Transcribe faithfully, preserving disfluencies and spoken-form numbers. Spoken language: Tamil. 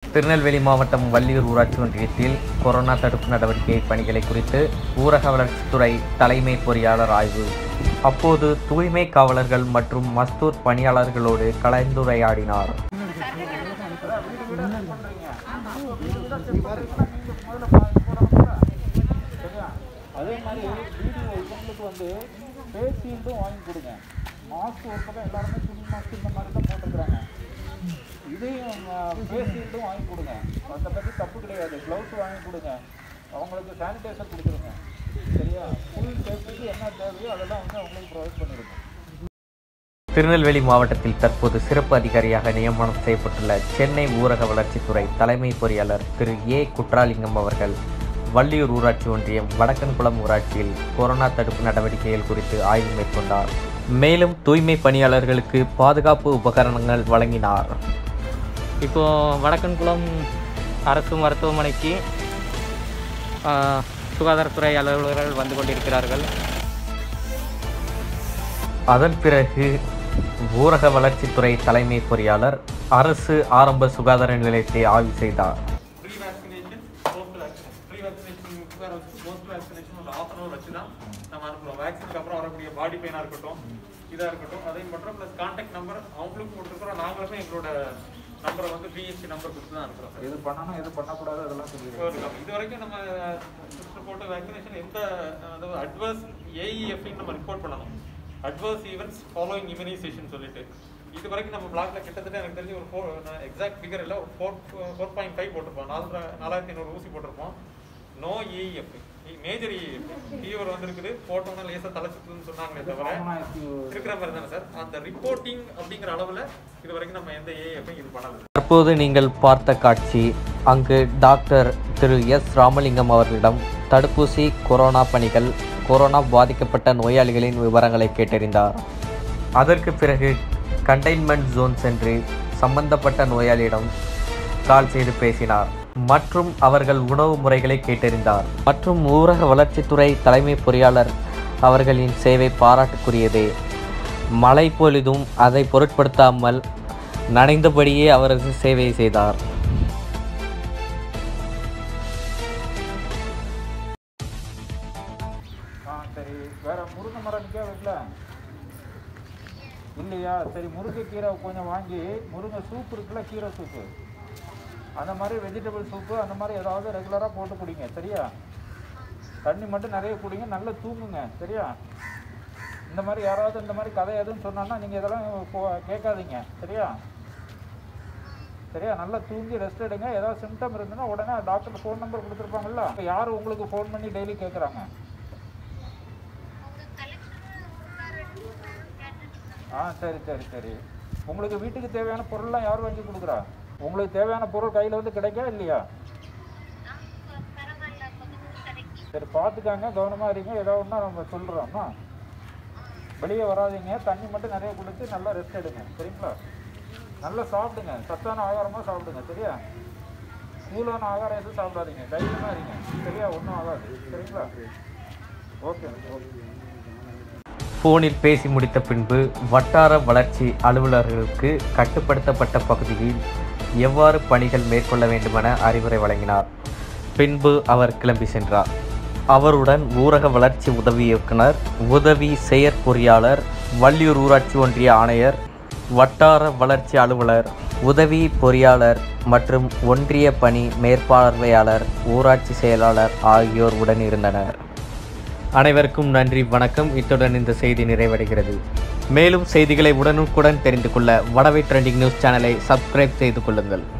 திருநெல்வேலி மாவட்டம் வள்ளியூர் ஊராட்சி ஒன்றியத்தில் கொரோனா தடுப்பு நடவடிக்கை பணிகளை குறித்து ஊரக வளர்ச்சித்துறை தலைமை பொறியாளர் ஆய்வு. அப்போது தூய்மை காவலர்கள் மற்றும் மஸ்தூர் பணியாளர்களோடு கலந்துரையாடினார். அதே மாதிரி வீடியோ இவங்களுக்கு வந்து ஃபேஸ் ஷீல்டும் வாங்கி கொடுங்க. மாஸ்க் ஒரு பக்கம் எல்லாருமே துணி மாஸ்க் இந்த மாதிரி தான் போட்டுருக்குறாங்க. இதையும் ஃபேஸ் ஷீல்டும் வாங்கி கொடுங்க. அதை பற்றி தப்பு கிடையாது. க்ளவுஸ் வாங்கி கொடுங்க. அவங்களுக்கு சானிடைசர் கொடுத்துருங்க. சரியா? ஃபுல் சேஃப்டிக்கு என்ன தேவையோ அதெல்லாம் வந்து அவங்களுக்கு ப்ரொவைட் பண்ணிடுங்க. திருநெல்வேலி மாவட்டத்தில் தற்போது சிறப்பு அதிகாரியாக நியமனம் செய்யப்பட்டுள்ள சென்னை ஊரக வளர்ச்சித்துறை தலைமை பொறியாளர் திரு ஏ குற்றாலிங்கம் அவர்கள் வள்ளியூர் ஊராட்சி ஒன்றியம் வடக்கன்குளம் ஊராட்சியில் கொரோனா தடுப்பு நடவடிக்கைகள் குறித்து ஆய்வு மேற்கொண்டார். மேலும் தூய்மை பணியாளர்களுக்கு பாதுகாப்பு உபகரணங்கள் வழங்கினார். இப்போ வடக்கன்குளம் அரசு மருத்துவமனைக்கு சுகாதாரத்துறை அலுவலர்கள் வந்து கொண்டிருக்கிறார்கள். அதன் பிறகு ஊரக வளர்ச்சித்துறை தலைமை பொறியாளர் அரசு ஆரம்ப சுகாதார நிலையத்தை ஆய்வு செய்தார். நம்ம அனுப்புறோம். வேக்சினுக்கு அப்புறம் வரக்கூடிய பாடி பெயினாக இருக்கட்டும், இதாக இருக்கட்டும், அதையும் பண்ணுறோம். ப்ளஸ் கான்டாக்ட் நம்பர் அவங்களுக்கு கொடுத்துருக்குறோம். நாங்களுமே எங்களோட நம்பரை வந்து பிஹெச்சி நம்பர் கொடுத்து தான் இருக்கிறோம். எது பண்ணணும் எது பண்ணக்கூடாது அதெல்லாம் சொல்லிடுவோம். இது வரைக்கும் நம்ம சிஸ்டர் போட்டு வேக்சினேஷன் எந்த அதாவது அட்வர்ஸ் ஏஇஎஃப்ன்னு நம்ம ரிப்போர்ட் பண்ணணும். அட்வர்ஸ் ஈவெண்ட்ஸ் ஃபாலோயிங் இம்யூனைசேஷன் சொல்லிட்டு இது வரைக்கும் நம்ம பிளாக்ல கிட்டத்தட்ட எனக்கு தெரிஞ்சு ஒரு ஃபோர் எக்ஸாக்ட் ஃபிகர் இல்லை ஒரு ஃபோர் ஃபோர் பாயிண்ட் ஃபைவ் போட்டிருப்போம். நாலு நாலாயிரத்தி ஐநூறு ஊசி போட்டிருப்போம். நோ ஏஇஎஃப் மேஜர் ஃபீவர் வந்துருக்குது, போட்டோம்னா லேசாக தலை சுற்றுன்னு சொன்னாங்களே தவிர இருக்கிற மாதிரி தானே சார். அந்த ரிப்போர்ட்டிங் அப்படிங்கிற அளவில் இது வரைக்கும் நம்ம எந்த ஏஎஃப்ஐயும் இது பண்ணல. தற்போது நீங்கள் பார்த்த காட்சி, அங்கு டாக்டர் திரு எஸ் ராமலிங்கம் அவர்களிடம் தடுப்பூசி, கொரோனா பணிகள், கொரோனா பாதிக்கப்பட்ட நோயாளிகளின் விவரங்களை கேட்டறிந்தார். அதற்கு பிறகு கண்டெய்ன்மெண்ட் ஜோன் சென்று சம்பந்தப்பட்ட நோயாளியிடம் கால் செய்து பேசினார் மற்றும் அவர்கள் உணவு முறைகளை கேட்டறிந்தார். மற்றும் ஊரக வளர்ச்சித்துறை தலைமை பொறியாளர் அவர்களின் சேவை பாராட்டுக்குரியது. மழை பொழுதும் அதை பொருட்படுத்தாமல் நனைந்தபடியே அவரது சேவை செய்தார். சரி, வேற முருங்கை மரம் நிற்க வீட்டில் இல்லையா? சரி, முருங்கை கீரை கொஞ்சம் வாங்கி, முருங்கை சூப் இருக்குல்ல, கீரை சூப்பு, அந்த மாதிரி வெஜிடபிள் சூப்பு அந்த மாதிரி ஏதாவது ரெகுலராக போட்டு குடிங்க. சரியா? தண்ணி மட்டும் நிறைய குடிங்க, நல்லா தூங்குங்க. சரியா? இந்த மாதிரி யாராவது இந்த மாதிரி கதை எதுவும் சொன்னான்னா நீங்கள் இதெல்லாம் கேட்காதீங்க. சரியா? சரியா? நல்லா தூங்கி ரெஸ்ட் எடுங்க. ஏதாவது சிம்டம் இருந்ததுன்னா உடனே டாக்டர் ஃபோன் நம்பர் கொடுத்துருப்பாங்கல்ல, யார் உங்களுக்கு ஃபோன் பண்ணி டெய்லி கேட்குறாங்க? ஆ சரி சரி சரி. உங்களுக்கு வீட்டுக்கு தேவையான பொருள்லாம் யார் வாங்கி கொடுக்குறா? உங்களுக்கு தேவையான பொருள் கையில் வந்து கிடைக்கா இல்லையா? சரி, பார்த்துக்காங்க, கவனமாக இருங்க. ஏதாவது ஒன்றா நம்ம சொல்கிறோம்மா, வெளியே வராதிங்க. தண்ணி மட்டும் நிறைய குடிச்சு நல்லா ரெஸ்ட் எடுங்க. சரிங்களா? நல்லா சாப்பிடுங்க, சத்தான ஆகாரமாக சாப்பிடுங்க. சரியா? கூலான ஆகாரம் எதுவும் சாப்பிடாதீங்க, தைரியமாக இருங்க. சரியா? ஒன்றும் ஆகாது. சரிங்களா? Okay okay. போனில் பேசி முடித்த பின்பு வட்டார வளர்ச்சி அலுவலர்களுக்கு கட்டுப்படுத்தப்பட்ட பகுதியில் எவ்வாறு பணிகள் மேற்கொள்ள வேண்டுமென அறிவுரை வழங்கினார். பின்பு அவர் கிளம்பி சென்றார். அவருடன் ஊரக வளர்ச்சி உதவி இயக்குனர், உதவி செயற்பொறியாளர், வள்ளியூர் ஊராட்சி ஒன்றிய ஆணையர், வட்டார வளர்ச்சி அலுவலர், உதவி பொறியாளர் மற்றும் ஒன்றிய பணி மேற்பார்வையாளர், ஊராட்சி செயலாளர் ஆகியோர் உடன் இருந்தனர். அனைவருக்கும் நன்றி, வணக்கம். இத்துடன் இந்த செய்தி நிறைவடைகிறது. மேலும் செய்திகளை உடனுக்குடன் தெரிந்து கொள்ள வடவை ட்ரெண்டிங் நியூஸ் சேனலை சப்ஸ்கிரைப் செய்து கொள்ளுங்கள்.